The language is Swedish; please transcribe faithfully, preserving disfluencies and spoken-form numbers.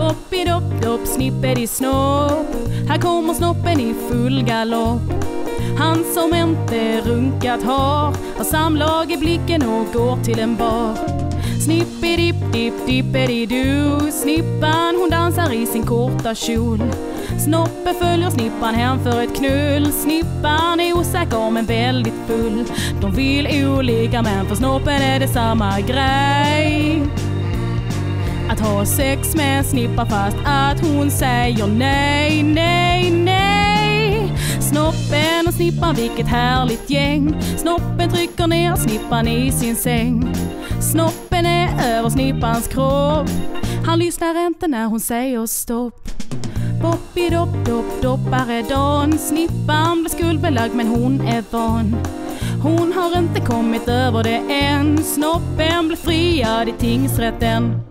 Boppidopp-dopp, snippedi-snopp. Här kommer snoppen i full galopp. Han som inte runkat har har samlag i blicken och går till en bar. Snippidipp-dipp-dippedi-du. Snippan hon dansar i sin korta kjol. Snoppen följer snippan hem för ett knull. Snippan är osäker men väldigt full. De vill olika men för snoppen är det samma grej. Att ha sex med snippa fast att hon säger nej, nej, nej. Snoppen och snippan, vilket härligt gäng. Snoppen trycker ner snippan i sin säng. Snoppen är över snippans kropp. Han lyssnar inte när hon säger stopp. Boppidopp-dopp, doppare dan. Snippan blir skuldbelagd men hon är van. Hon har inte kommit över det än. Snoppen blir friad i tingsrätten.